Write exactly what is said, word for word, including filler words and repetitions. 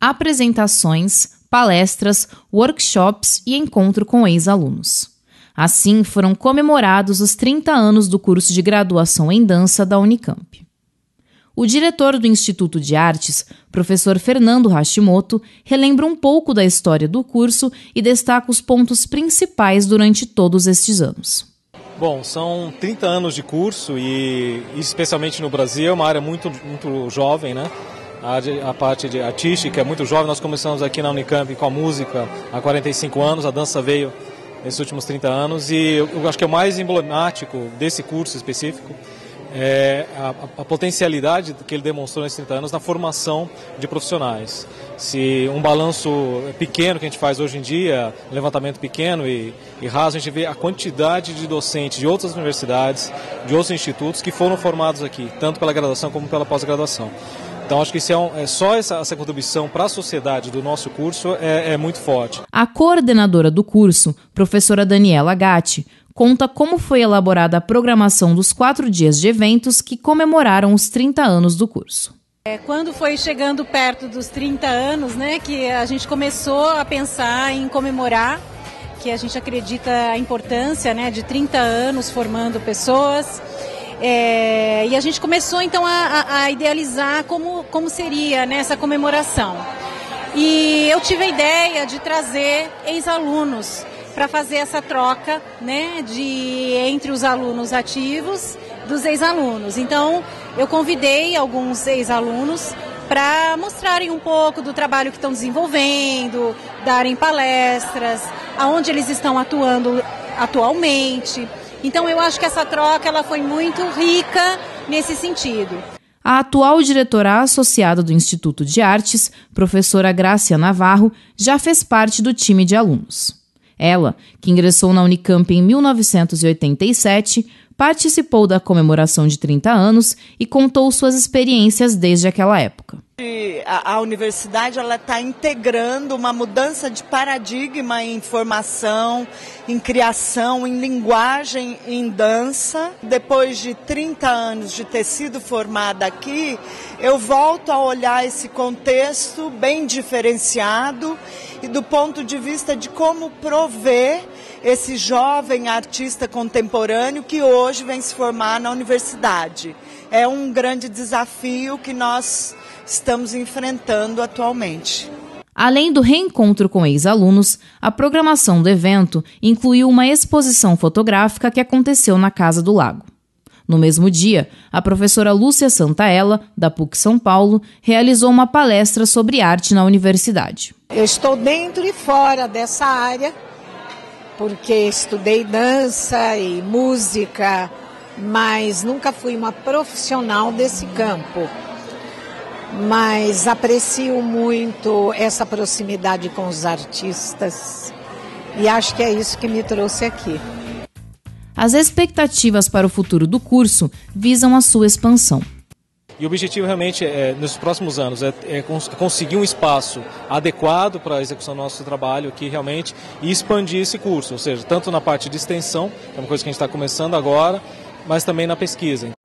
apresentações, palestras, workshops e encontro com ex-alunos. Assim, foram comemorados os trinta anos do curso de graduação em dança da Unicamp. O diretor do Instituto de Artes, professor Fernando Hashimoto, relembra um pouco da história do curso e destaca os pontos principais durante todos estes anos. Bom, são trinta anos de curso e, especialmente no Brasil, é uma área muito, muito jovem, né? A, a parte de artística é muito jovem. Nós começamos aqui na Unicamp com a música há quarenta e cinco anos, a dança veio nesses últimos trinta anos e eu, eu acho que é o mais emblemático desse curso específico é a, a potencialidade que ele demonstrou nesses trinta anos na formação de profissionais. Se um balanço pequeno que a gente faz hoje em dia, um levantamento pequeno e, e raso, a gente vê a quantidade de docentes de outras universidades, de outros institutos que foram formados aqui, tanto pela graduação como pela pós-graduação. Então, acho que isso é, um, é só essa, essa contribuição para a sociedade do nosso curso é, é muito forte. A coordenadora do curso, professora Daniela Gatti, conta como foi elaborada a programação dos quatro dias de eventos que comemoraram os trinta anos do curso. É, quando foi chegando perto dos trinta anos, né, que a gente começou a pensar em comemorar, que a gente acredita a importância, né, de trinta anos formando pessoas. É, e a gente começou então a, a idealizar como, como seria, né, essa comemoração. E eu tive a ideia de trazer ex-alunos para fazer essa troca, né, de, entre os alunos ativos dos ex-alunos. Então, eu convidei alguns ex-alunos para mostrarem um pouco do trabalho que estão desenvolvendo, darem palestras, aonde eles estão atuando atualmente. Então, eu acho que essa troca ela foi muito rica nesse sentido. A atual diretora associada do Instituto de Artes, professora Grácia Navarro, já fez parte do time de alunos. Ela, que ingressou na Unicamp em mil novecentos e oitenta e sete, participou da comemoração de trinta anos e contou suas experiências desde aquela época. A, a universidade ela está integrando uma mudança de paradigma em formação, em criação, em linguagem, em dança. Depois de trinta anos de ter sido formada aqui, eu volto a olhar esse contexto bem diferenciado e do ponto de vista de como prover esse jovem artista contemporâneo que hoje vem se formar na universidade. É um grande desafio que nós estamos enfrentando atualmente. Além do reencontro com ex-alunos, a programação do evento incluiu uma exposição fotográfica que aconteceu na Casa do Lago. No mesmo dia, a professora Lúcia Santaella, da P U C São Paulo, realizou uma palestra sobre arte na universidade. Eu estou dentro e fora dessa área, porque estudei dança e música, mas nunca fui uma profissional desse campo. Mas aprecio muito essa proximidade com os artistas e acho que é isso que me trouxe aqui. As expectativas para o futuro do curso visam a sua expansão. E o objetivo realmente, é, nos próximos anos, é, é conseguir um espaço adequado para a execução do nosso trabalho aqui realmente e expandir esse curso, ou seja, tanto na parte de extensão, que é uma coisa que a gente está começando agora, mas também na pesquisa.